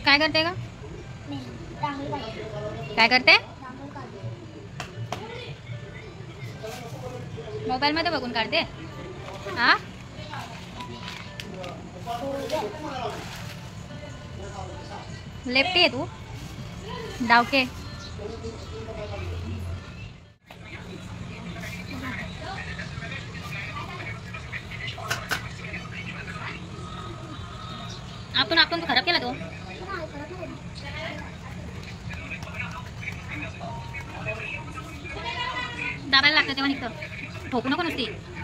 काय करते का? काय करते? मोबाईल मध्ये बघून काढते. हा लेफ्टी आहे तू डावके. आपण खराब केला तो. दाबायला लागतं तेव्हा निघतं. ठोकू नको नुसती.